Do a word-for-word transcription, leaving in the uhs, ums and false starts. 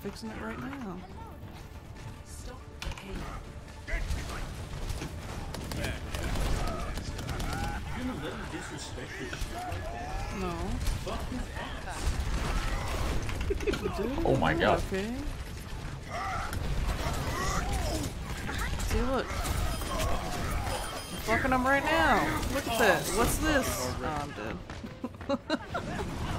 fixing it right now. You gonna let him disrespect this shit like that? No. Fuck his ass. Dude, Oh my god. Okay. See, look. I'm fucking him right now. Look at that. What's this? Oh, I'm dead.